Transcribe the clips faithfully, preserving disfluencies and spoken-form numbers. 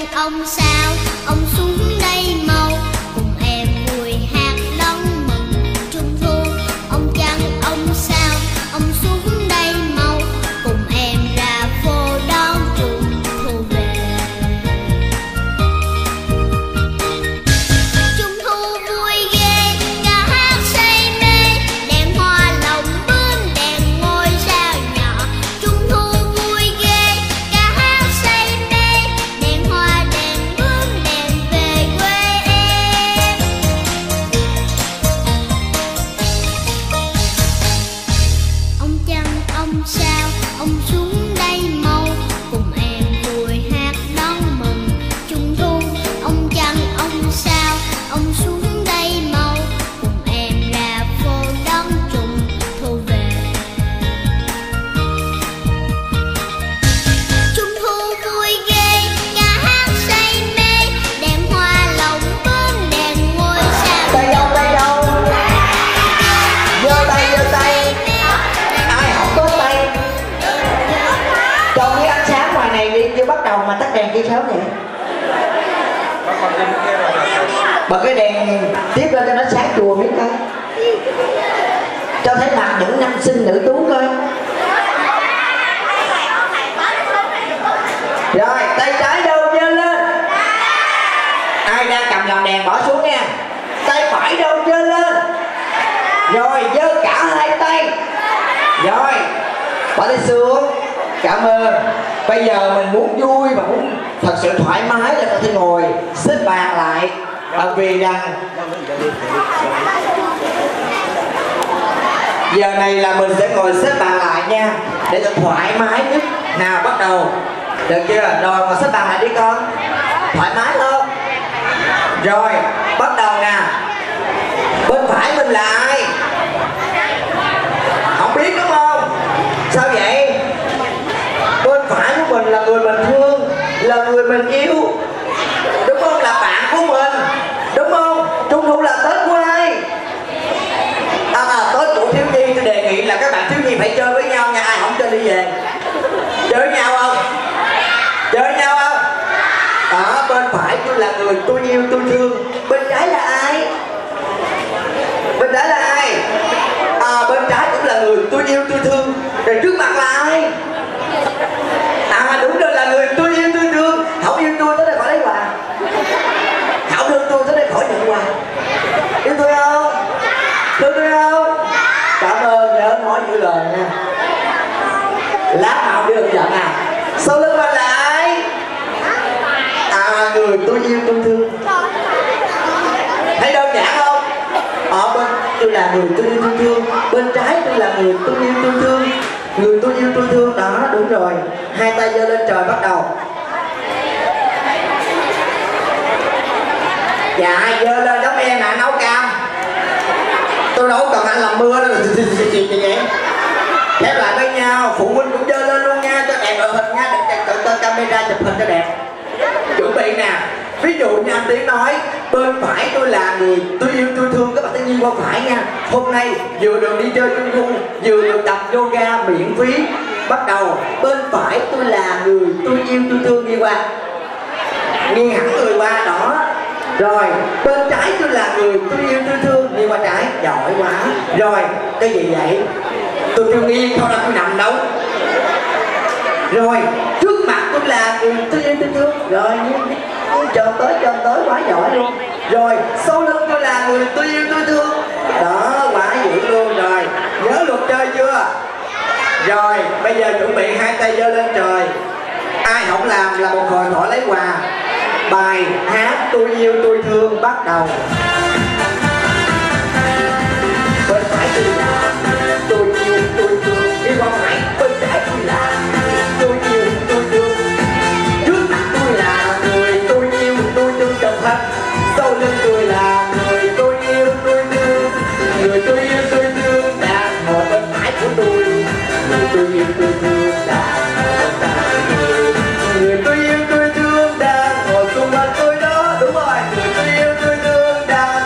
ông sao ông xuống đây mau, cùng em vui hát đón mừng trung thu. Ông chăng ông sao ông xuống đây mau, cùng em ra phố đón trung thu về. Trung thu vui ghê, ca hát say mê, đèn hoa lồng bướm đèn ngôi sao nhỏ. Trung thu vui ghê, ca hát say mê, đèn hoa đèn bướm đèn về quê em. Ông chăng ông sao ông xuống đây mau, cùng em vui hát đón mừng trung thu. Ông chăng ông sao ông xuống đây mau, cùng em ra phố đón trung thu về. Trung thu vui ghê, ca hát say mê, đèn hoa lồng bướm đèn ngôi sao. Tay đâu, tay đâu? Giơ tay, giơ tay. Ai không có tay? Trong cái ánh sáng ngoài này đi, chưa bắt đầu mà tắt đèn kia sớm vậy? Bật cái đèn tiếp lên cho nó sáng chùa miếng coi, cho thấy mặt những nam sinh nữ tú coi. Rồi, tay trái đâu giơ lên. Ai đang cầm làm đèn bỏ xuống nha. Tay phải đâu giơ lên. Rồi, giơ cả hai tay. Rồi, bỏ tay xuống. Cảm ơn. Bây giờ mình muốn vui và muốn thật sự thoải mái là có thể ngồi xếp bàn lại. Bởi vì rằng giờ này là mình sẽ ngồi xếp bàn lại nha, để cho thoải mái nhất. Nào bắt đầu. Được chưa? Rồi ngồi xếp bàn lại đi con. Thoải mái không? Rồi bắt đầu nè. Bên phải mình là ai? Không biết đúng không? Sao vậy? Bên phải của mình là người mình thương, là người mình yêu, đúng không? Là bạn của mình, đúng không? Trung thu là Tết của ai? À, à, Tết của thiếu nhi. Tôi đề nghị là các bạn thiếu nhi phải chơi với nhau nha. Ai không chơi đi về. Chơi với nhau không? Chơi với nhau không? Đó, bên phải tôi là người tôi yêu tôi thương. Bên trái là ai? Bên trái là ai? À, bên trái cũng là người tôi yêu tôi thương. Rồi trước mặt là ai? À đúng rồi, là người tôi yêu tôi thương. Không yêu tôi tới đây khỏi lấy quà. Không thương tôi tới đây khỏi nhận quà. Yêu tôi không? Thương tôi không? Cảm ơn, nhớ nói giữ lời nha. Lát nào đi được giận à. Sau lưng mình là ai? À, người tôi yêu tôi thương. Thấy đơn giản không? Ở bên tôi là người tôi yêu tôi thương, bên trái tôi là người tôi yêu tôi thương. Người tôi yêu tôi thương đó, đúng rồi. Hai tay giơ lên trời bắt đầu. Dạ, giơ lên giống em nè, nấu cam. Tôi nấu cần anh làm mưa đó là gì vậy? Khép lại với nhau, phụ huynh cũng giơ lên luôn nha, cho đẹp đội hình nha, để tự tên camera chụp hình cho đẹp. Chuẩn bị nè. Ví dụ như anh Tiến nói, bên phải tôi là người tôi yêu tôi thương, các bạn tự nhiên qua phải nha. Hôm nay vừa được đi chơi trung thu, vừa được tập yoga miễn phí. Bắt đầu, bên phải tôi là người tôi yêu tôi thương, đi qua. Nghiêng hẳn người qua, đó. Rồi, bên trái tôi là người tôi yêu tôi thương, đi qua trái, giỏi quá. Rồi, cái gì vậy? Tôi kêu nghiêng, không là tôi nằm đâu. Rồi, trước mặt tôi là người tôi yêu tôi thương. Rồi, chồm tới, chồm tới, quá giỏi luôn. Rồi, sau lưng tôi là người tôi yêu tôi thương. Đó, quá dữ luôn. Rồi, nhớ luật chơi chưa? Rồi, bây giờ chuẩn bị hai tay giơ lên trời. Ai không làm là một hồi thổi lấy quà. Bài hát tôi yêu tôi thương bắt đầu. Bên phải tôi là tôi yêu tôi thương, đi qua phải. Bên trái tôi là tôi yêu tôi thương. Trước mặt tôi là người tôi yêu tôi thương chồng thân. Sau lưng tôi là người tôi yêu tôi thương. Người tôi yêu tôi thương đang ngồi bên phải của tôi. Người tôi yêu tôi thương đang ngồi bên phải của tôi. Người tôi yêu tôi thương đang ngồi xung quanh tôi đó. Đúng rồi, người tôi yêu tôi thương đang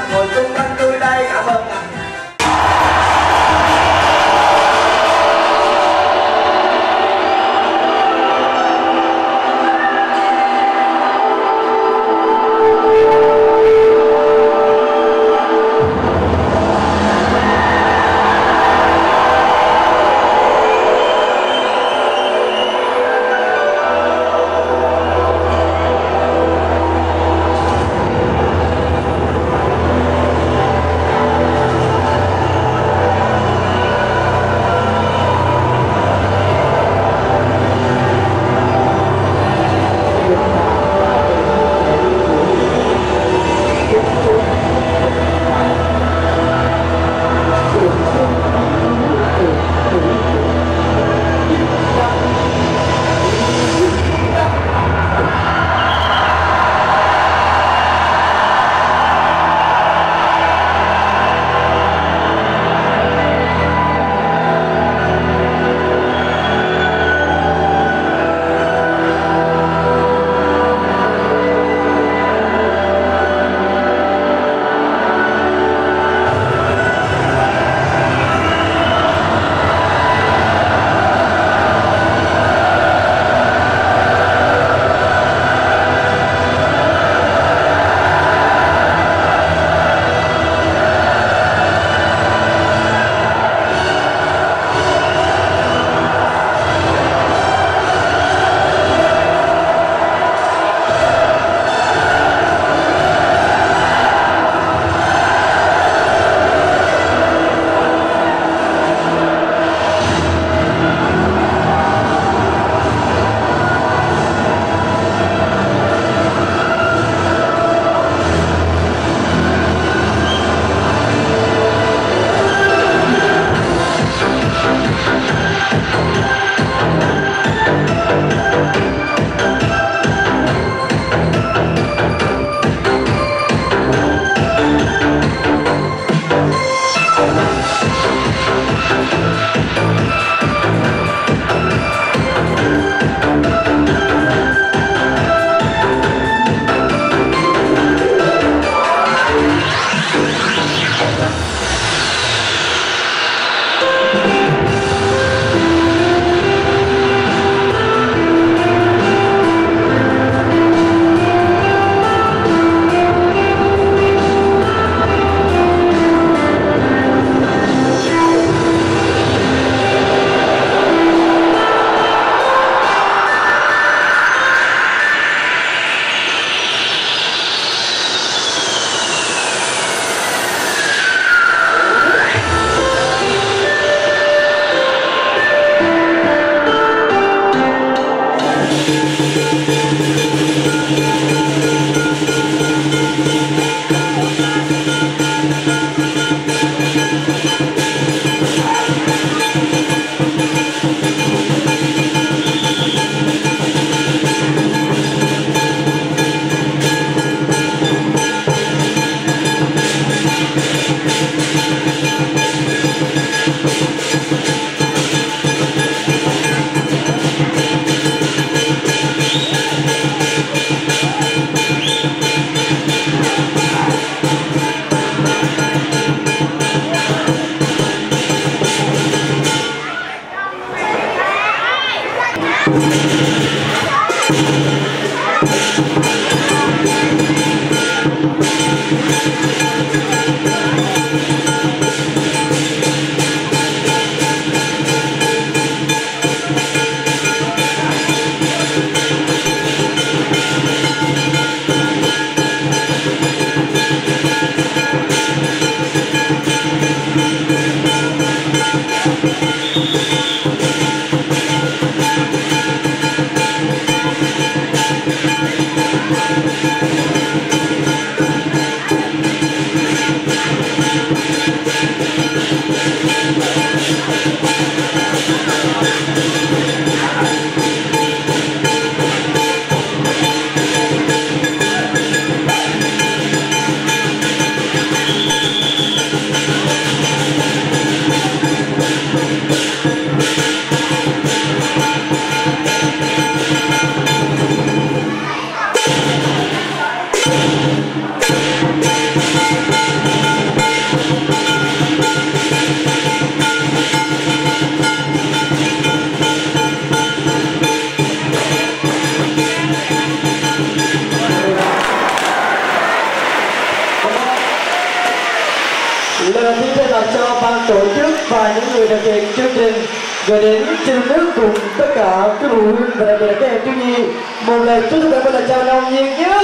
Lời xin thay mặt cho ban tổ chức và những người thực hiện chương trình gửi đến trên nước cùng tất cả các phụ huynh và đặc biệt là các em thiếu nhi một lời chúc tất cả các chào nồng nhiệt nhất.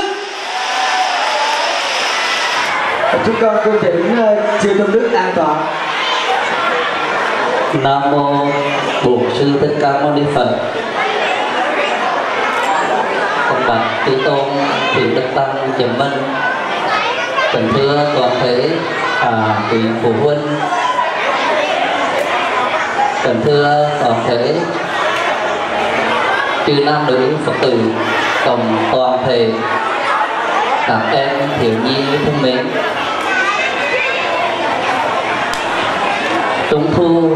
Chúng con cung thỉnh chư tôn đức an toàn. Nam mô Bổn Sư Thích Ca Mâu Ni Phật. Ông bà chư tôn thượng đức tăng chứng minh, kính thưa toàn thể à, quý phụ huynh, kính thưa toàn thể chư nam nữ Phật tử cùng toàn thể các em thiếu nhi thân mến. Trung thu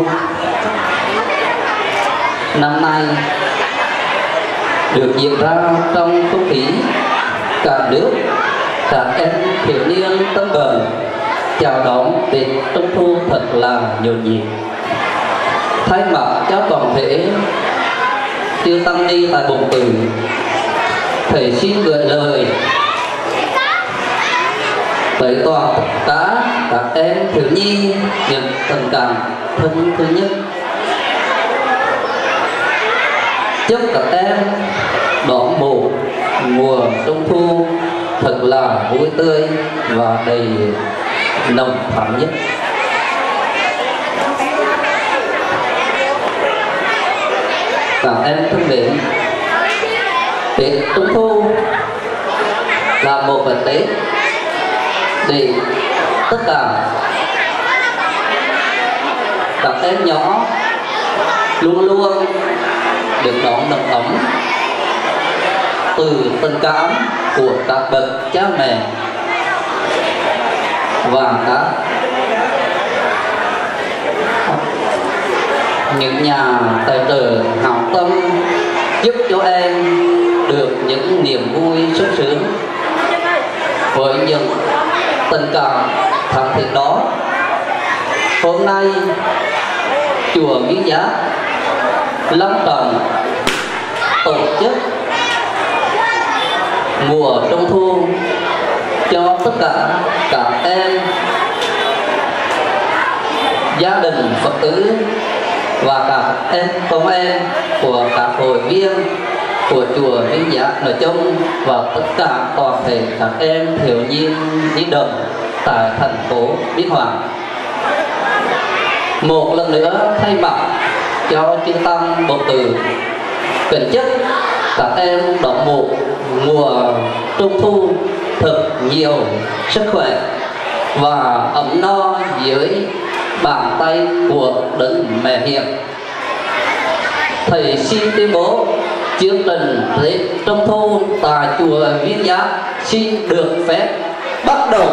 năm nay được diễn ra trong không khí cả nước, các em thiếu niên tâm bừng chào đón Tết Trung thu thật là nhộn nhịp. Thay mặt cho toàn thể chư tăng ni tại Bồn Tử, thầy xin gửi lời tới toàn tất cả các em thiếu nhi những tình cảm thân thứ nhất. Chúc các em đón một mùa Trung thu thật là vui tươi và đầy nồng thắm nhất. Các em thân mến, Tết Trung thu là một cái Tết để tất cả các em nhỏ luôn luôn được đón đầm ấm từ tình cảm của các bậc cha mẹ và các những nhà tài trợ hảo tâm giúp cho em được những niềm vui sung sướng. Với những tình cảm thẳng thắn đó, hôm nay chùa Miếu Giáp long trọng tổ chức mùa Trung thu cho tất cả các em, gia đình Phật tử và các em con em của các hội viên của chùa Miếu Giáp nói chung và tất cả toàn thể các em thiếu nhi nhi đồng tại thành phố Biên Hòa. Một lần nữa thay mặt cho chư tăng Bồn Tử, kính chúc các em đón một mùa Trung thu thật nhiều sức khỏe và ấm no dưới bàn tay của Đấng Mẹ Hiền. Thầy xin tuyên bố chương trình Tết Trung thu tại chùa Miếu Giáp xin được phép bắt đầu.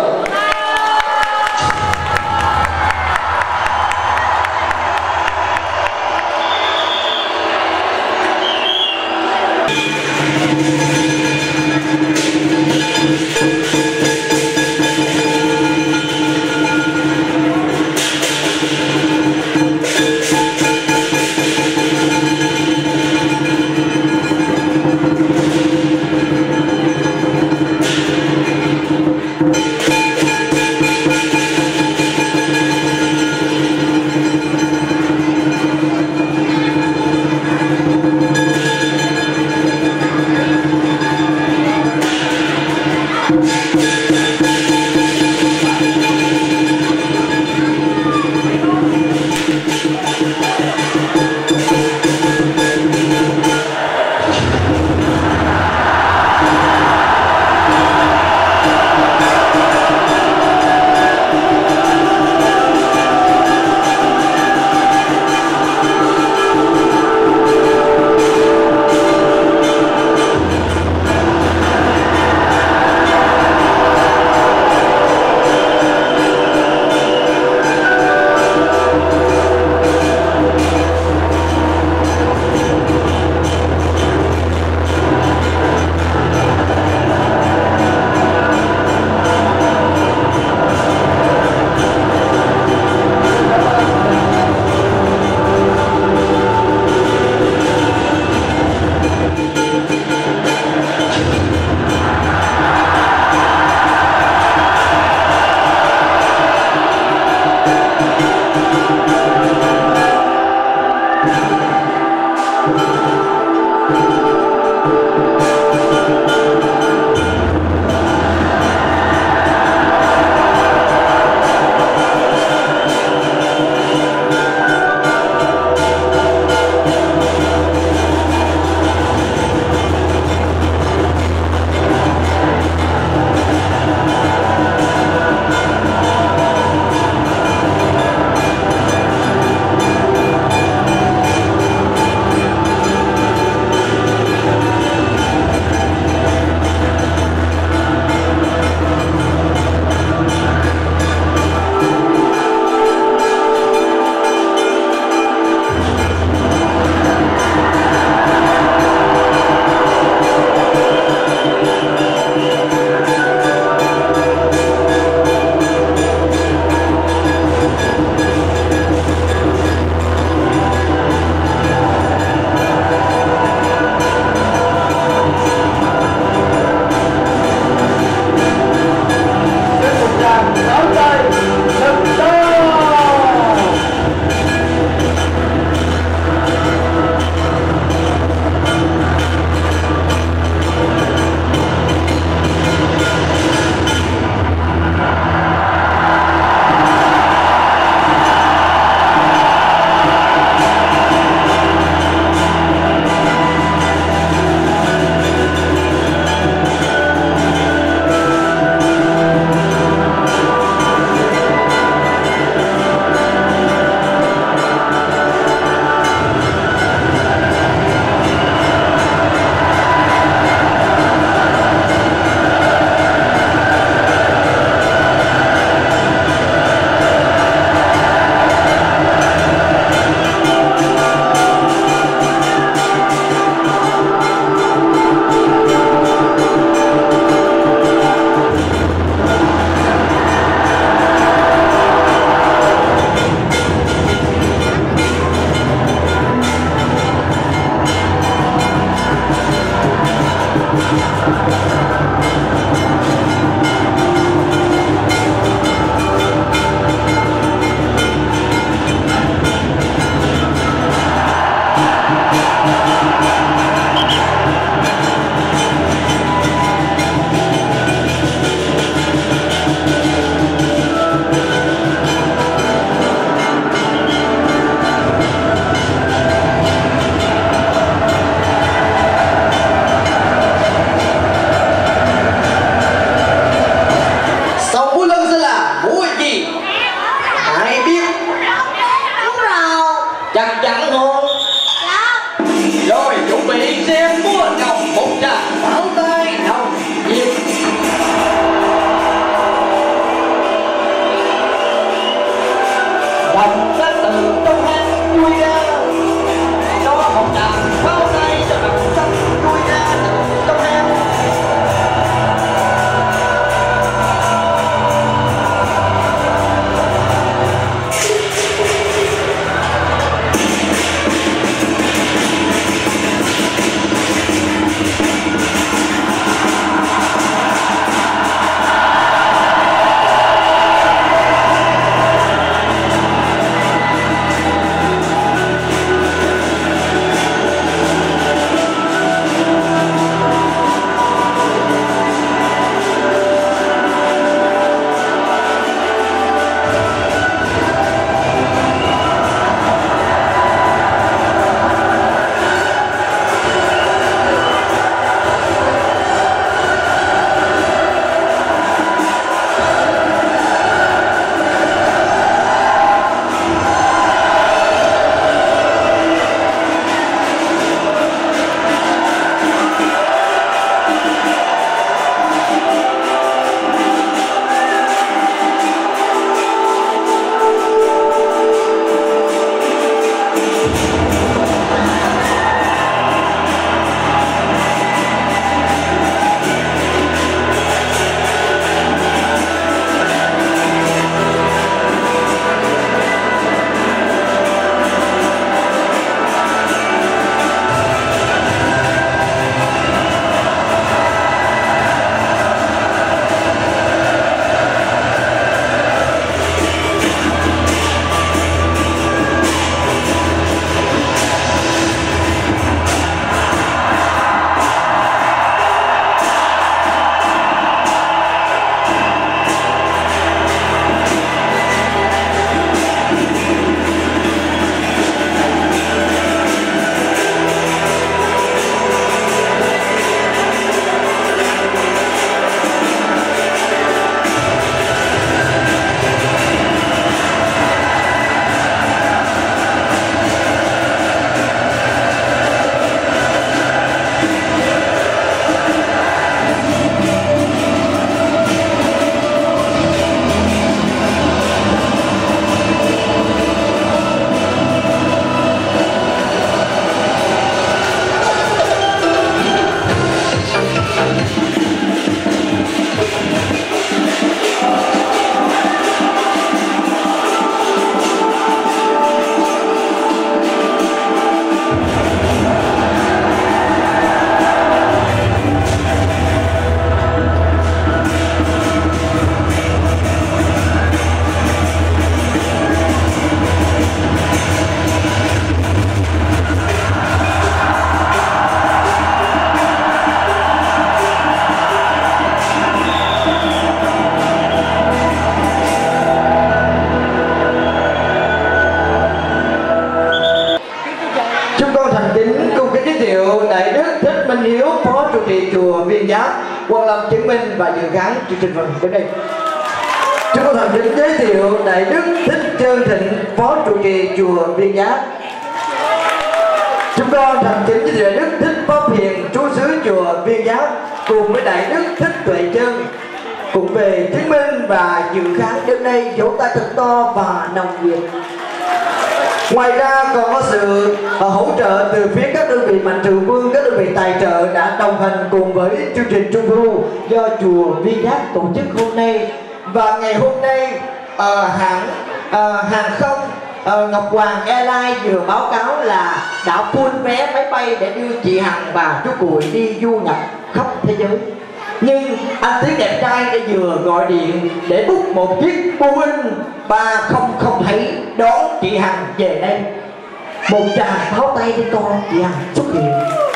Thank you. Quang Lâm chứng minh và dự khán chương trình phần đến đây. Chúng tôi thành kính giới thiệu Đại Đức Thích Trơn Thịnh, Phó trụ trì chùa Viên Giác. Chúng tôi thành kính giới thiệu Đại Đức Thích Pháp Hiền, trú xứ chùa Viên Giác, cùng với Đại Đức Thích Tuệ Chân cùng về chứng minh và dự khán đêm nay. Vỗ tay thật to và nồng nhiệt. Ngoài ra còn có sự hỗ trợ từ phía các đơn vị mạnh thường quân, các đơn vị tài trợ đã đồng hành cùng với chương trình Trung thu do chùa Viên Giác tổ chức hôm nay. Và ngày hôm nay uh, hãng uh, hàng không uh, Ngọc Hoàng Airlines vừa báo cáo là đã full vé máy bay để đưa chị Hằng và chú Cụi đi du nhập khắp thế giới. Nhưng anh Tiến đẹp trai đã vừa gọi điện để book một chiếc Boeing ba không không bảy đón chị Hằng về đây. Một tràng pháo tay đi con, chị Hằng xuất hiện.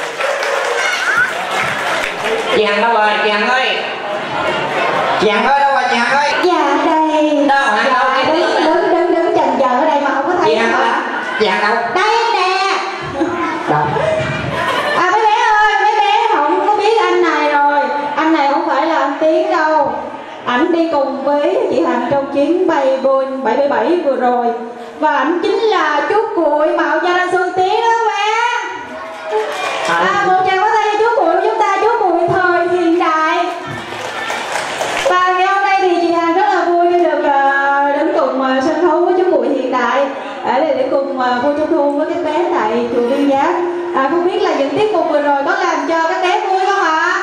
Chị Hằng đâu rồi, chị Hằng ơi? Chị Hằng ơi, đâu rồi chị Hằng ơi? Dạ đây. Đâu, Hằng đâu? Dạ, đứng, đứng, đứng, đứng chần chờ ở đây mà không có thấy. Chị Hằng ơi? Chị Hằng đâu? Đây nè. Đâu? À mấy bé ơi, mấy bé không có biết anh này rồi. Anh này không phải là anh Tiến đâu. Ảnh đi cùng với chị Hằng trong chuyến bay Boeing bảy bảy bảy vừa rồi. Và ảnh chính là chú Cuội mạo danh anh Xuân Tiến đó bé. À, một tràng pháo tay cho chú Cuội của chúng ta, chú Cuội thời hiện đại. Và ngày hôm nay thì chị Hằng rất là vui khi được uh, đến cùng uh, sân khấu với chú Cuội hiện đại ở đây để cùng uh, vui trung thu với các bé tại chùa Viên Giác. À, không biết là những tiết mục vừa rồi có làm cho các bé vui không ạ?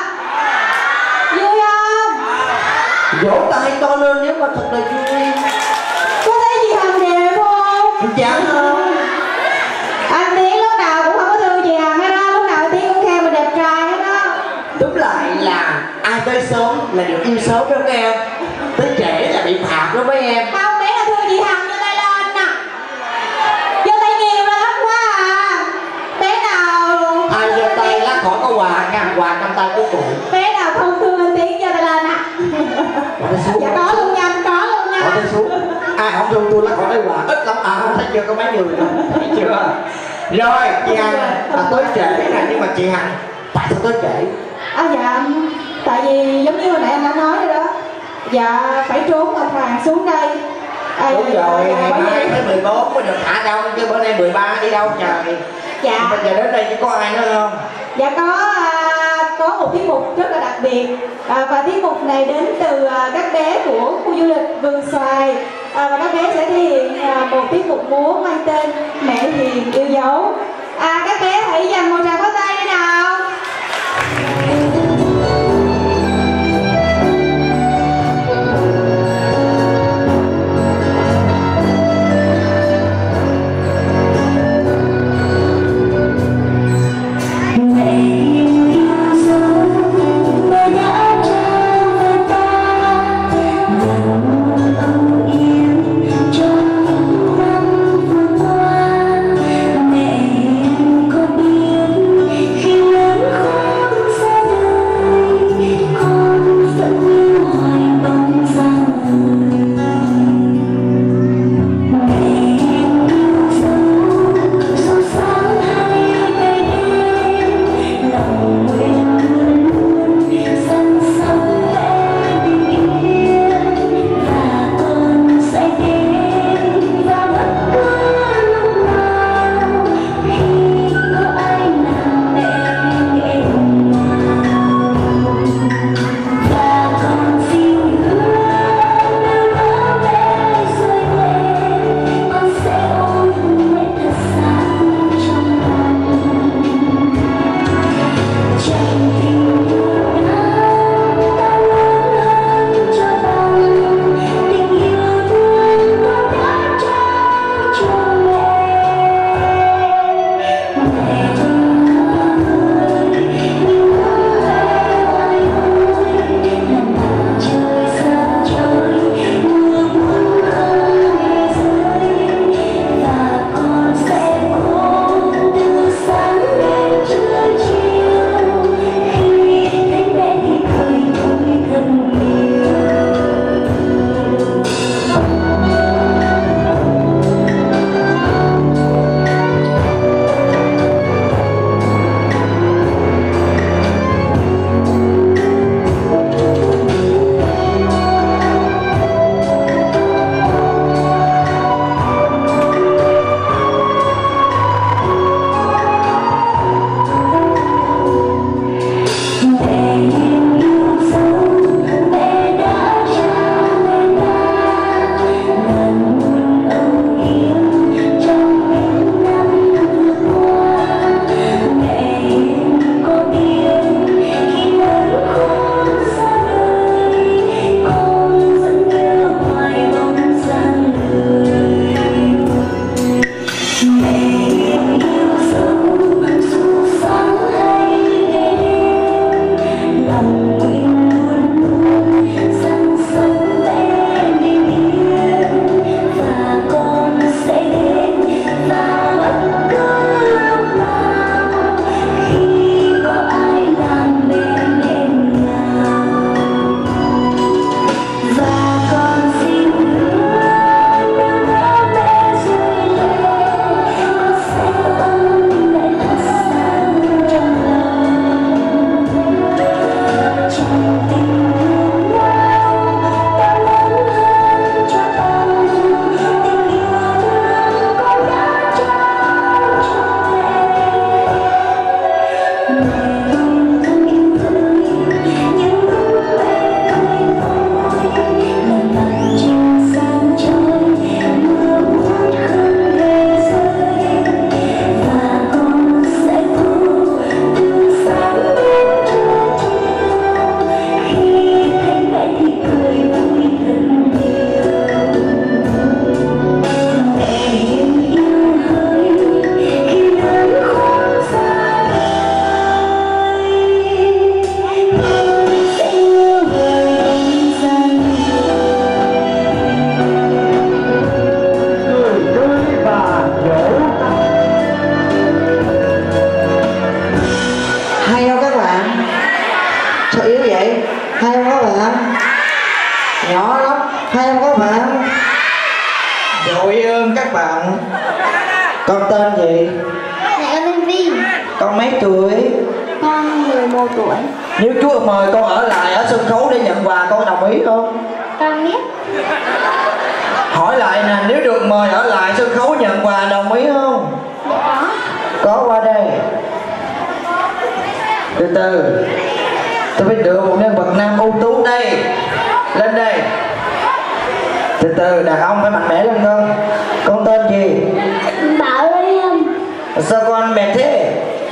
Vui không? Vỗ tay to lên nếu mà thật là vui. Có thấy chị Hằng đẹp không? Dạ không. Anh Tiến lúc nào cũng không có thương chị Hằng hết đó, lúc nào anh Tiến cũng khen mình đẹp trai hết đó. Đúng lại là ai tới sớm là được yêu sớm đó các em. Tới trễ là bị phạt đó mấy em. Không, bé là thương chị Hằng giơ tay lên nè. Giơ tay nhiều là lắm quá à. Bé nào Ai giơ tay lát khỏi có quà nha, quà trong tay của cụ. bé nào không thương anh Tiến giơ tay lên nè. Dạ có luôn nha, anh có luôn nha. Bỏ tay xuống. Ai không thương tôi lát khỏi cái quà ít lắm à, không thấy chưa có mấy người đâu. Thấy chưa? Rồi chị Hằng là tới trễ này, nhưng mà chị Hằng tại sao tới trễ? À dạ, tại vì giống như hồi nãy anh đã nói rồi đó. Dạ phải trốn ngọc hoàng xuống đây. À, Đúng dạ, rồi, dạ, ngày bởi mai vì- tới mười bốn mới được thả đông, chứ bữa nay mười ba đi đâu trời. Dạ. Bây giờ đến đây chỉ có ai nữa không? Dạ có à, có một tiết mục rất là đặc biệt à, và tiết mục này đến từ à, các bé của khu du lịch Vườn Xoài à, và các bé sẽ thể hiện à, một tiết mục múa mang tên Mẹ Hiền Yêu Dấu. À, các bé hãy dành một tràng pháo tay đi nào. Mẹ có biết yếu vậy? Hai em có bạn? Nhỏ lắm, hai em có bạn? Đội ơn các bạn. Con tên gì? Dạ con tên Vi. Con mấy tuổi? Con mười một tuổi. Nếu Chúa mời con ở lại ở sân khấu để nhận quà con đồng ý không? Con biết. Hỏi lại nè, nếu được mời ở lại sân khấu nhận quà đồng ý không? Có. Có, qua đây. Từ từ, tôi biết được một nhân vật nam ưu tú đây. Lên đây. Từ từ, đàn ông phải mạnh mẽ lên con. Con tên gì? Bảo Liêm. Sao con mệt thế?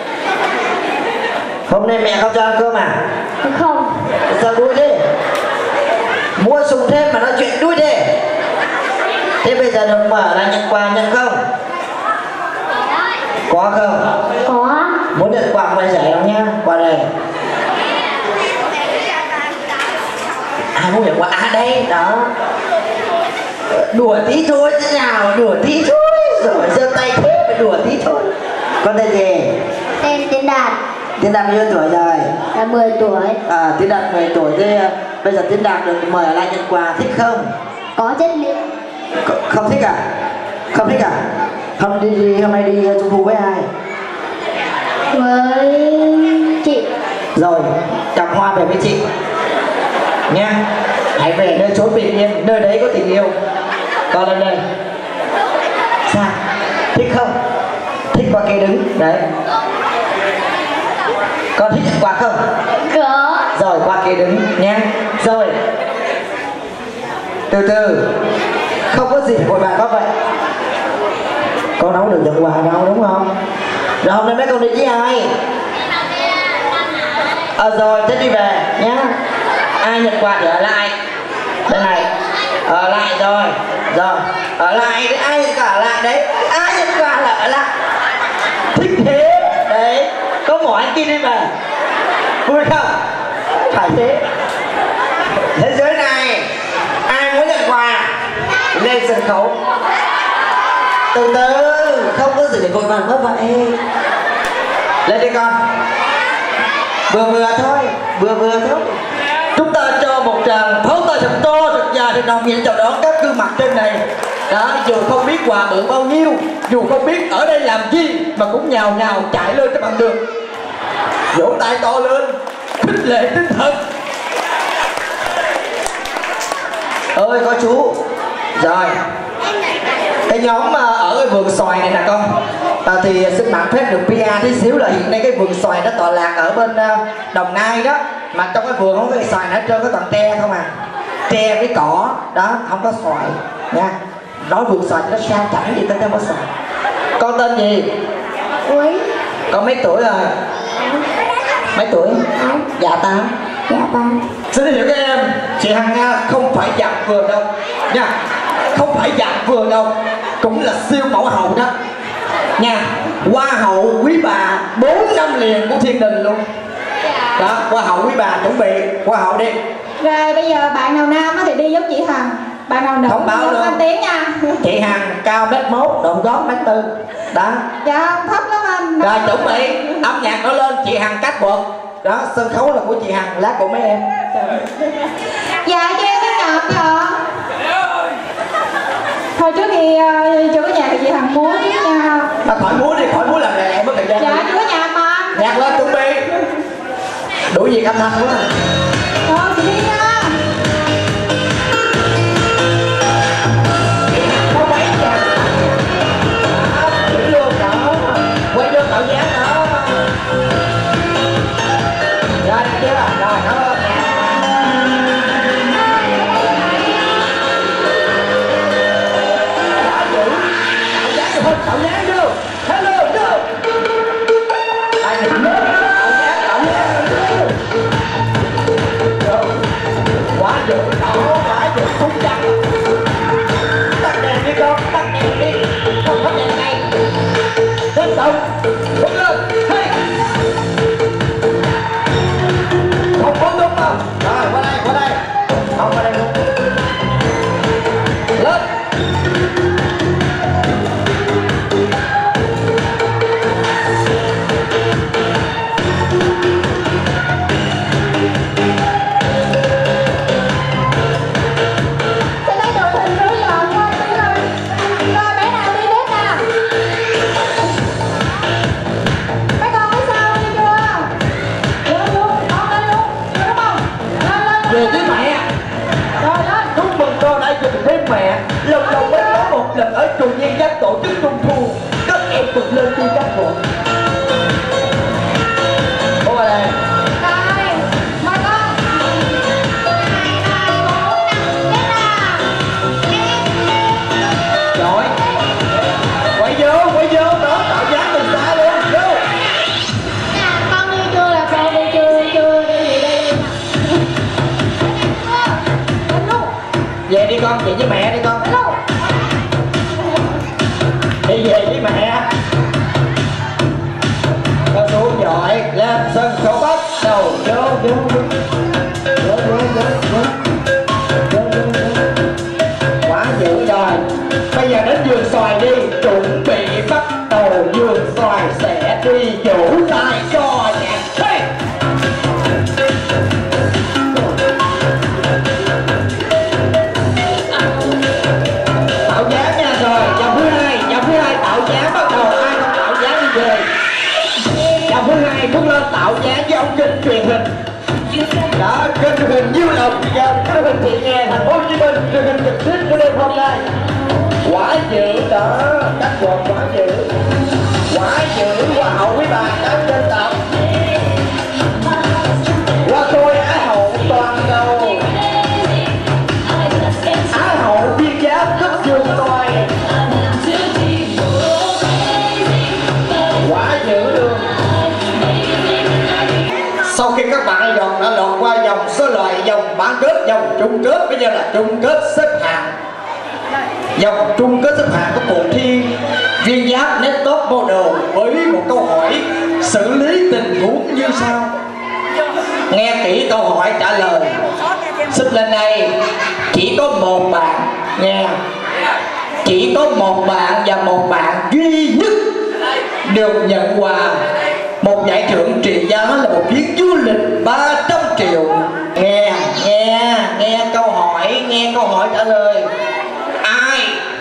Hôm nay mẹ không cho ăn cơm à? Không. Sao đuôi thế? Mua sùng thêm mà nói chuyện đuôi thế. Thế bây giờ được mở là nhận quà nhận không? Có không? Có. Muốn nhận quà phải giải đâu nha. Qua đây. Ai muốn nhận quà? À đây, đó. Đùa tí thôi thế nào? Đùa tí thôi. Rồi giơ tay thế phải đùa tí thôi. Con tên gì? Tên Tiến Đạt. Tiến Đạt bao nhiêu tuổi rồi? Là mười tuổi. À, Tiến Đạt mười tuổi thế bây giờ Tiến Đạt được mời lại nhận quà, thích không? Có chất liệu. Không, không thích à? Không thích à? Hôm đi, đi hôm nay đi trung thu với ai? Với chị. Rồi, cầm hoa về với chị nha. Hãy về nơi chốn bình yên, nơi đấy có tình yêu. Con lên đây. Sao? Thích không? Thích qua kia đứng. Đấy. Con thích nhận quà không? Có. Rồi qua kia đứng nha. Rồi. Từ từ. Không có gì vội vàng có vậy. Con đâu được nhận quà đâu đúng không? Rồi hôm nay mấy con đi với ai? Ờ à, rồi thế đi về nhá. Ai nhận quà thì ở lại. Đây này. Ở lại rồi. Rồi. Ở lại đấy. Ai nhận quà ở lại đấy. Ai nhận quà là ở lại. Thích thế. Đấy. Có mỏi kia đi về. Vui không? Phải thế. Thế giới này ai muốn nhận quà lên sân khấu. Từ từ, không có gì để vội vàng quá vậy. Lên đi con. Vừa vừa thôi, vừa vừa thôi. Chúng ta cho một tràng pháo tay thật to, thật dài, thật nồng nhiệt chào đón các gương mặt trên này. Đó, dù không biết quà bự bao nhiêu, dù không biết ở đây làm gì, mà cũng nhào nhào chạy lên các bạn được. Vỗ tay to lên, khích lệ tinh thần. Ơi có chú. Rồi. Cái nhóm ở cái vườn xoài này nè con. À, thì xin mạng phép được pê e tí xíu là hiện nay cái vườn xoài nó tọa lạc ở bên uh, Đồng Nai đó. Mà trong cái vườn không có cái xoài nữa, trơn có toàn tre không à. Tre với cỏ, đó, không có xoài nha. Nói vườn xoài nó sang chảnh gì tên không có xoài. Con tên gì? Quý. Con mấy tuổi rồi? Mấy tuổi? Dạ tám. Dạ tám. Xin giới thiệu các em, chị Hằng Nga không phải dạng vừa đâu nha. Không phải dạng vừa đâu, cũng là siêu mẫu hậu đó nha. Hoa hậu quý bà bốn năm liền của thiên đình luôn. Đó, hoa hậu quý bà chuẩn bị hoa hậu đi. Rồi bây giờ bạn nào nam thì đi giống chị Hằng, bạn nào nữ Thông báo giống luôn. anh Tiến nha. Chị Hằng cao mét mốt, độ gót mét tư. Đó. Dạ thấp lắm anh. Rồi chuẩn bị âm nhạc nó lên, chị Hằng cắt bột. Đó, sân khấu là của chị Hằng, lát của mấy em. Dạ cho em cái nhạc cho. Thôi trước khi uh, chưa có nhạc thì chị Hằng múa tiếp nha. Mà khỏi múa đi, khỏi múa làm này em mất thời gian. Dạ chưa có nhạc mà. Nhạc lên chuẩn bị. Đủ việc âm thanh quá. Thôi chị đi nha. Có mấy nhạc. Đúng luôn đó. Quay vô tạo dáng đó. Rồi được chưa? Rồi nó lên nhạc. Tạo dáng vô. Hello, go. Ai nhìn nhớ. Tạo dáng, tạo dáng. Go. về với mẹ. Rồi lên. Chúc mừng con đã về với mẹ. Lần đầu mới có một lần ở Trùng Nhiên Giáp tổ chức trung thu, các em vượt lên đi các bộ. Ô ở đây. Đây, mời con. Rồi. Quay vô, quay vô đó, tạo dáng từ xa luôn. Vô. Nè, con đi chưa là con đi chưa, chưa đi gì đây. Về đi con, về với mẹ đi con. Đi về với mẹ. Con xuống giỏi, lên sân khấu bắt đầu. Vô, vô, vô. Vô, vô, vô, vô. Vô, vô, vô. Quá dữ rồi. Bây giờ đến vườn xoài đi, chuẩn bị bắt đầu. Vườn xoài sẽ đi vũ tay cho nhạc. Hey! Tạo dáng nha. Rồi vòng thứ hai, vòng thứ hai tạo dáng bắt đầu. Ai không tạo dáng đi về. Vòng thứ hai bước lên tạo dáng với ông kênh truyền hình. Đó, kênh truyền hình Nhiêu Lộc bây giờ kênh truyền hình Thị Nghè Thành phố Hồ Chí Minh, truyền hình trực tiếp của đêm hôm nay. Quá dữ đó, các quần quá dữ, quá dữ, hoa hậu quý bà đã trên tập. Qua tôi Á hậu toàn cầu, Á hậu Biên Giáp cấp trường tôi. Quá dữ luôn. Sau khi các bạn dòng đã lọt qua vòng số loại, vòng bán kết, vòng chung kết, bây giờ là chung kết xếp hạng. Vòng chung kết xếp hạng của cuộc thi Viên Giáp Net Top Model với một câu hỏi xử lý tình huống như sau. Nghe kỹ câu hỏi trả lời. Xích lên đây. Chỉ có một bạn nghe. Chỉ có một bạn và một bạn duy nhất được nhận quà một giải thưởng trị giá là một chuyến du lịch ba trăm triệu. Nghe, nghe, nghe câu hỏi, nghe câu hỏi trả lời. Ai?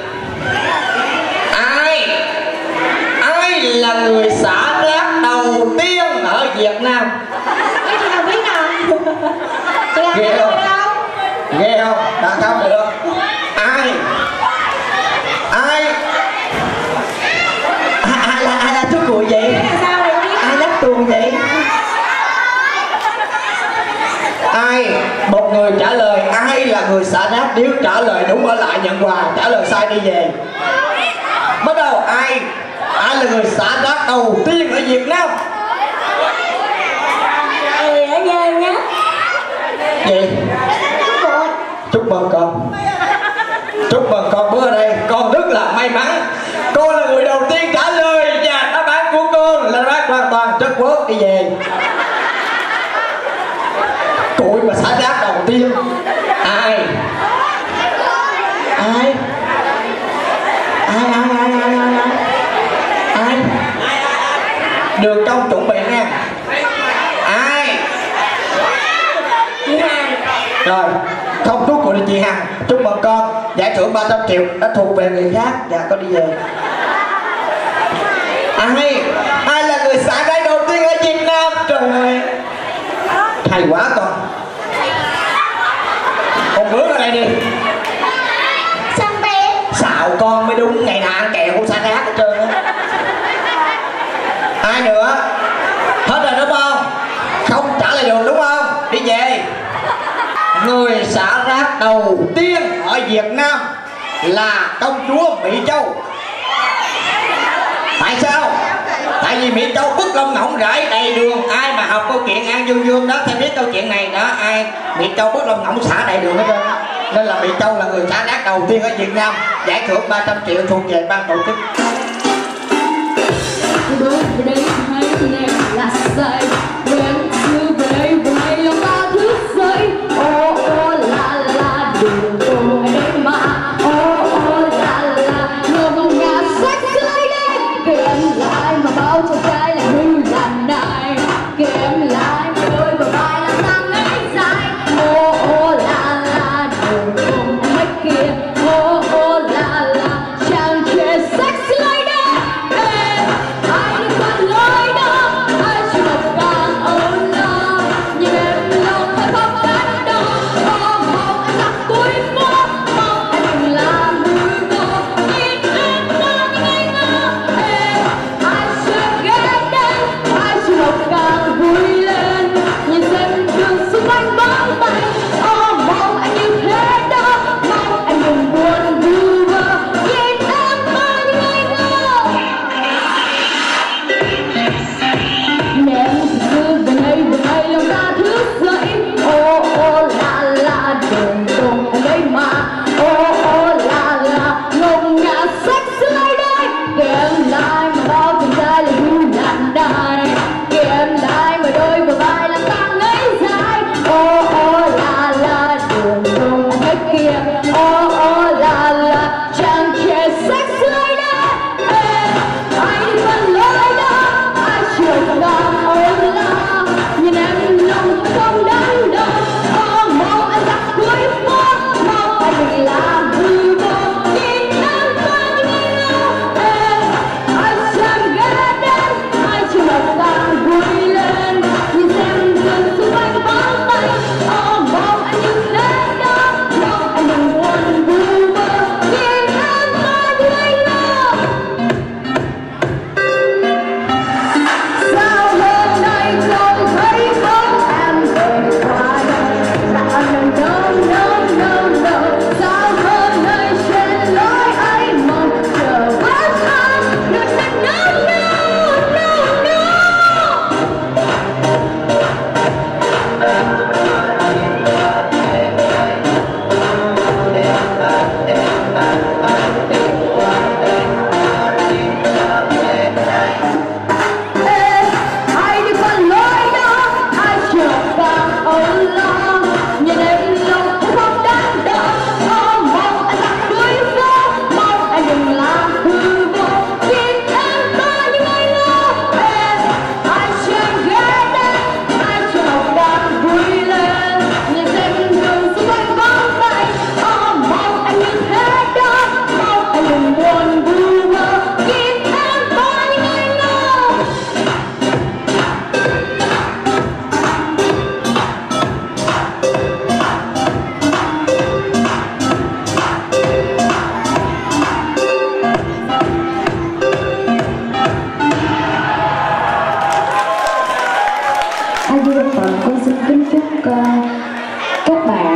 Ai? Ai là người xả rác đầu tiên ở Việt Nam? Biết nào, biết nào. Chị làm Ghê biết không? đâu. Ghê không? Đã không được. Ai? Ai? Ai, ai là ai là chú cười vậy? Biết là sao rồi, biết. Ai lắc tuồng vậy? Ai? Một người trả lời ai là người xả rác, nếu trả lời đúng ở lại nhận quà, trả lời sai đi về. Bắt đầu. Ai? Ai là người xả rác đầu tiên ở Việt Nam? Người ở nhà nhá. Gì? Chúc mừng con. Chúc mừng con bữa ở đây. Con rất là may mắn. Con là người đầu tiên trả lời và đáp án của con là đáp án hoàn toàn chất quốc. Đi về. Cụi mà xả rác đầu tiên. Ai? Ai? Ai ai ai ai ai ai? Ai? Đường Công chuẩn bị nha. Ai? Chị Hằng. Rồi, không rút của chị Hằng. Chúc mừng con, giải thưởng ba trăm triệu đã thuộc về người khác. Dạ, con đi về. Ai? Ai là người xả rác đầu tiên ở Việt Nam? Trời ơi, hay quá con. Con bước ở đây đi. Sao bé? Xạo con mới đúng, ngày nào ăn kẹo cũng xả rác hết trơn á. Ai nữa? Hết rồi đúng không? Không trả lời được đúng không? Đi về. Người xả rác đầu tiên ở Việt Nam là công chúa Mỹ Châu. Tại sao? Tại vì Mỹ Châu bức lông ngỗng rải đầy đường. Ai mà học câu chuyện An Dương Dương đó thì biết câu chuyện này đó. Ai Mỹ Châu bức lông ngỗng xả đầy đường hết trơn. Nên là Mỹ Châu là người xả rác đầu tiên ở Việt Nam. Giải thưởng ba trăm triệu thuộc về ban tổ chức. Đối với đây hai chị em là say quên như vậy vậy lòng ta thức dậy ô ô la la đường tôi đây mà ô ô la la ngầm ngà sách tươi đây kèm lại mà bao cho trai là hư làm này kèm lại đôi bờ vai là sang ngãi dài ô ô la la đường tôi mấy kia ô ô la la chàng trẻ sách tươi đây ai được bắt lối đó ai chỉ đọc càng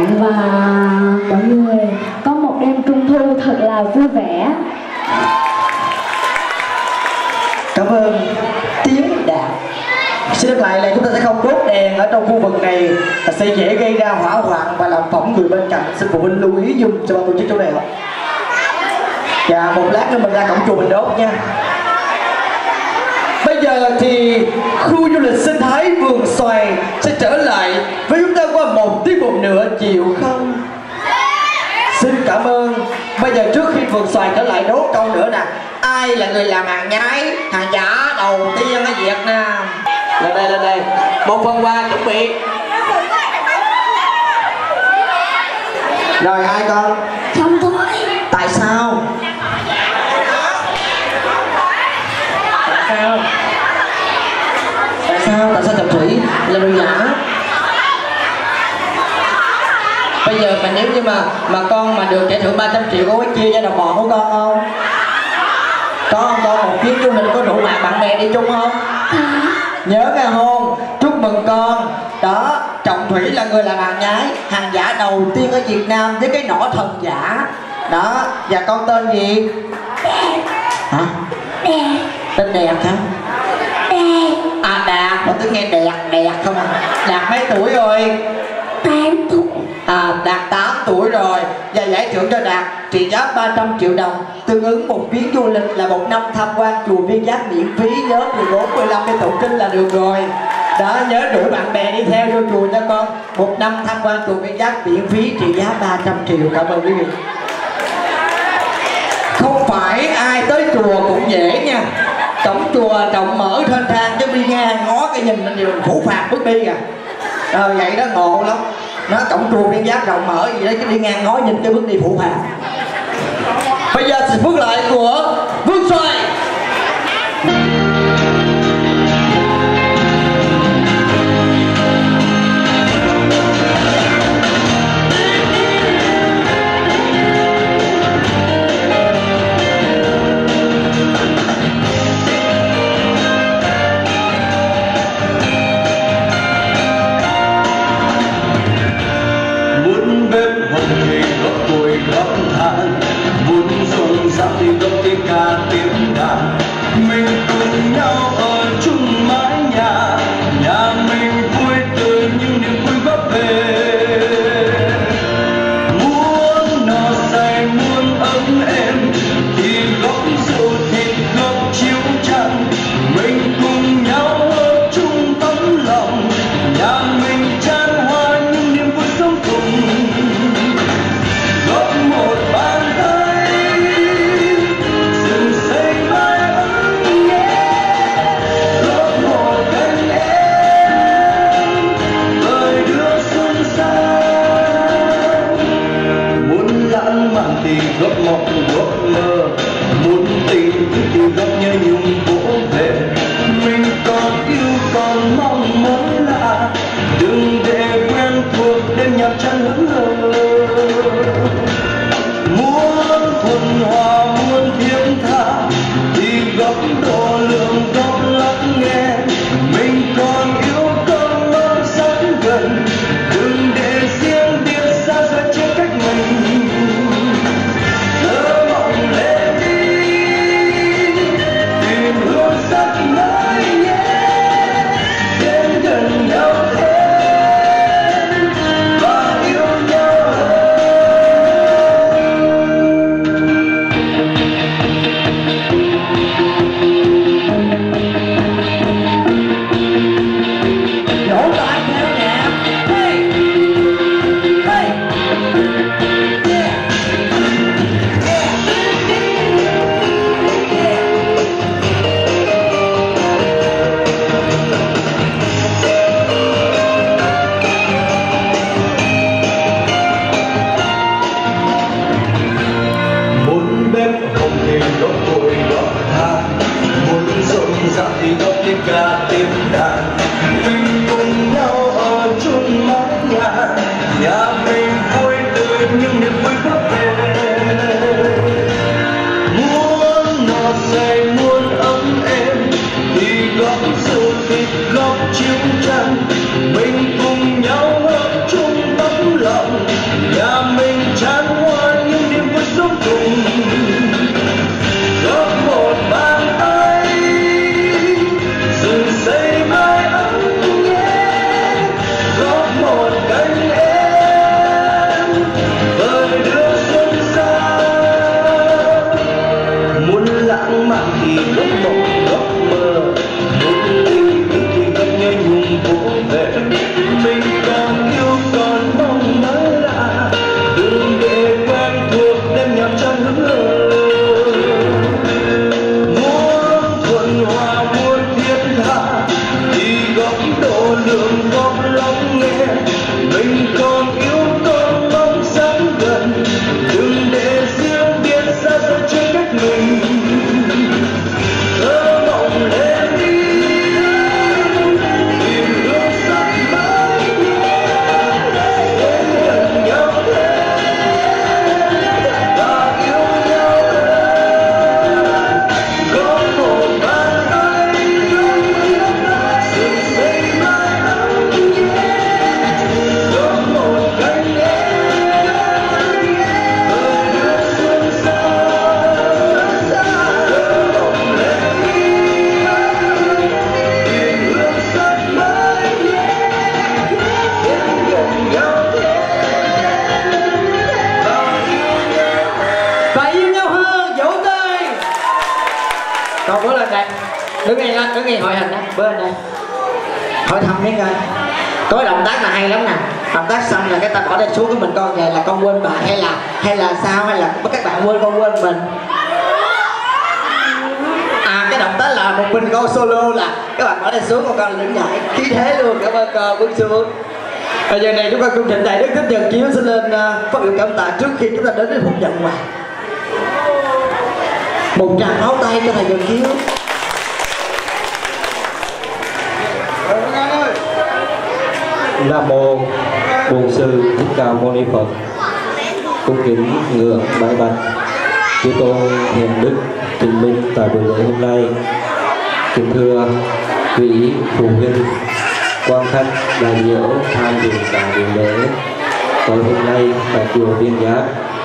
bạn và mọi người có một đêm trung thu thật là vui vẻ. Cảm ơn Tiến Đạt. Xin nhắc lại là chúng ta sẽ không đốt đèn ở trong khu vực này, sẽ dễ gây ra hỏa hoạn và làm phỏng người bên cạnh. Xin phụ huynh lưu ý dùm cho ban tổ chức chỗ này không? Dạ, một lát nữa mình ra cổng chùa mình đốt nha. Bây giờ thì khu du lịch sinh thái Vườn Xoài sẽ trở lại với chúng ta qua một tiết mục nữa, chịu không? Xin cảm ơn. Bây giờ trước khi Vườn Xoài trở lại đố câu nữa nè. Ai là người làm hàng nhái, hàng giả đầu tiên ở Việt Nam? Lên đây, lên đây. Một phần quà chuẩn bị. Rồi ai con? Không thôi. Tại sao? Tại sao? Tại sao? Tại sao Trọng Thủy là đồ giả? Bây giờ mà nếu như mà mà con mà được giải thưởng ba trăm triệu, có chia cho đồng bọn của con không? Có không con? Một chuyến du lịch có rủ bạn bạn bè đi chung không? Nhớ nghe hôn. Chúc mừng con. Đó, Trọng Thủy là người làm hàng nhái, hàng giả đầu tiên ở Việt Nam với cái nỏ thần giả. Đó, và con tên gì? Đẹp. Hả? Đẹp. Tên Đẹp hả? Đẹp. À Đạt, con cứ nghe Đẹp, Đẹp không à? Đạt mấy tuổi rồi? Tám tuổi. À, Đạt tám tuổi rồi. Và giải thưởng cho Đạt trị giá ba trăm triệu đồng, tương ứng một chuyến du lịch là một năm tham quan chùa Viên Giác miễn phí. Nhớ mười bốn, mười lăm cái tụng kinh là được rồi. Đó, nhớ rủ bạn bè đi theo vô chùa nha con. Một năm tham quan chùa Viên Giác miễn phí trị giá ba trăm triệu. Cảm ơn quý vị. Không phải ai tới chùa cũng dễ nha. Cổng chùa rộng mở thênh thang, chứ đi ngang ngó cái nhìn mình đều phủ phạt bước đi à. Ờ vậy đó ngộ lắm. Nó cổng chùa Viên Giác rộng mở gì đấy, chứ đi ngang ngó nhìn cái bước đi phủ phạt. Bây giờ sự bước lại của Vườn Xoài. Muốn bếp hồng thì góp cùi góp than, muốn xuân sắc thì góp tiếng ca tiếng đàn. Mình cùng nhau ở chung mái nhà, nhà mình vui tươi những niềm vui góp về. Muốn no say muốn ấm êm thì góp rượu thịt góp chiếu chăn. Mình cùng nhau ở chung tấm lòng, nhà mình chan hoa những niềm vui sống cùng. Góp một bàn tay dựng xây mái ấm nhé, góp một cánh em đời đưa xuân sang. Muốn lãng mạn thì góp mộng góp mơ, muốn tình thì góp nhớ nhung vỗ về. Mình còn yêu còn mong muốn lạ, đừng để quen thuộc đêm nhạc trăng hững hờ. Muốn thuần hòa muốn thiết tha thì góp độ lượng góp lắng nghe. Mình còn yêu con non sát gần, đừng để riêng biệt xa rời trên cách mình. Thơ mộng lên đi tìm hương sắc mới nhé, đến gần nhau thêm và yêu nhau hơn. Đứng yên á, đứng yên hội hình á, bên đây. Hỏi thăm miếng coi. Có động tác là hay lắm nè. Động tác xong là cái ta bỏ đây xuống của mình con vậy là con quên bạn hay là hay là sao hay là các bạn quên con quên mình. À cái động tác là một mình con solo là các bạn bỏ đây xuống con con đứng dậy khí thế luôn. Cảm ơn con bước xuống. Bây giờ này chúng ta cùng trình đại Đức Thích Nhật Chiếu xin lên uh, phát biểu cảm tạ trước khi chúng ta đến với phút nhận quà. Một tràng pháo tay cho thầy Nhật Chiếu. Nam mô Bổn Sư Thích Ca Mâu Ni Phật. Cung kính ngưỡng bái bạch chư tôn hiền đức trình minh tại buổi lễ hôm nay. Kính thưa quý phụ huynh, quan khách đại biểu tham dự tại buổi lễ tối hôm nay tại chùa Viên Giác.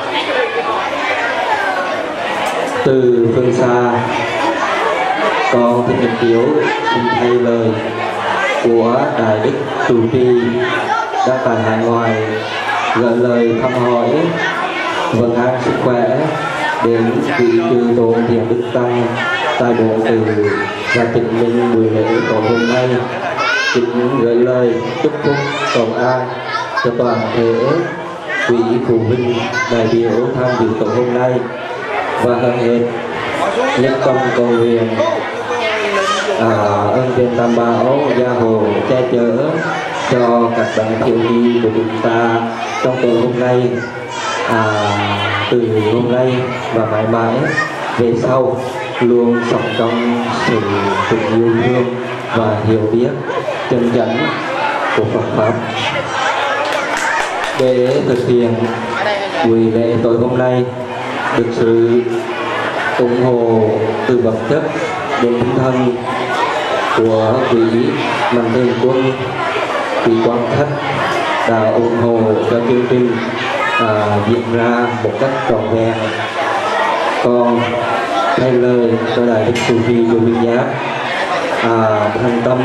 Từ phương xa, con Thích Nhật Chiếu xin thay lời của đại đức trụ trì đã tại hải ngoại gửi lời thăm hỏi vận an sức khỏe đến quý chư tôn thiền đức tăng tại bộ từ và trình minh buổi lễ tối hôm nay. Kính gửi lời chúc phúc cầu an cho toàn thể quý phụ huynh đại biểu tham dự tối hôm nay, và hơn hết nhất tâm cầu nguyện à, ơn trên tam bảo gia hộ che chở cho các bạn thiếu nhi của chúng ta trong tối hôm nay, à, từ hôm nay và mãi mãi về sau luôn sống trong sự tình yêu thương và hiểu biết chân chánh của Phật pháp. Để thực hiện buổi lễ tối hôm nay được sự ủng hộ từ vật chất đến tinh thần của quý mạnh thường quân, quý quan khách đã ủng hộ cho chương trình à, diễn ra một cách trọn vẹn. Còn thay lời cho đại đức trụ trì chùa Viên Giác à, thành tâm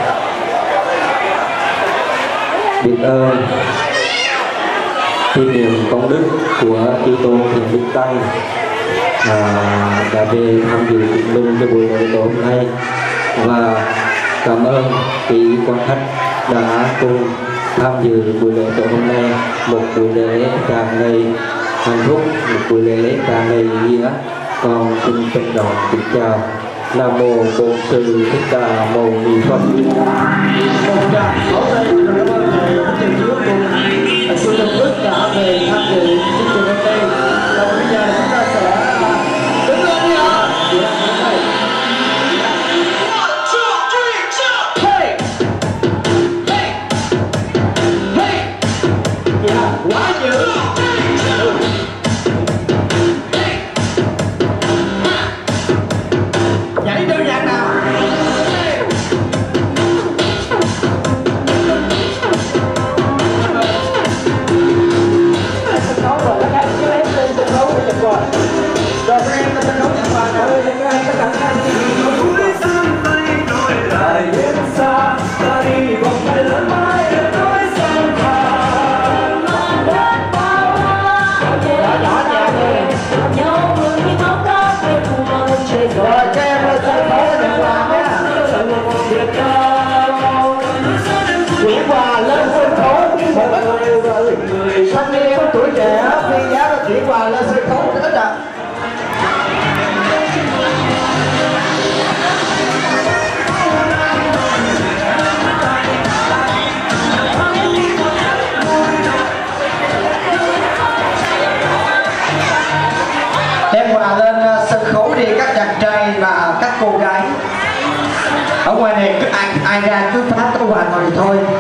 biết ơn kỷ niệm công đức của chư tôn thiền đức tăng à, đã về tham dự chứng minh cho buổi lễ tối hôm nay, và cảm ơn quý quan khách đã cùng tham dự buổi lễ tối hôm nay, một buổi lễ tràn đầy hạnh phúc, một buổi lễ tràn đầy ý nghĩa. Con xin trân trọng kính chào. Nam mô Bổn Sư Thích Ca Mâu Ni Phật. Một tràng pháo tay rồi cảm ơn thầy Trần Chiếu cùng sư Đồng Đức đã về tham dự chương trình hôm nay. Và bây giờ chúng ta sẽ đứng lên đi ạ. Quá dữ. Nhảy đơn giản nào. Sân khấu rồi các anh cứ lấy lên sân khấu để nhận quà. Rồi các em lên sân khấu nhận quà nào. Tất cả các anh lại đến xa ta đi vòng tay lớn mãi để nói sang thang mà đất bao la nhỏ nhẹ thôi nhau người đi máu cá về mùa trời rồi các em lên sân khấu để nhận quà nha. Chuyển quà lên sân khấu một người thanh niên tuổi trẻ Viên Giác đã chuyển quà lên sân khấu rất là đem quà lên sân khấu đi các chàng trai và các cô gái. Ở ngoài này cứ ai ai ra cứ phát có quà thôi thì thôi.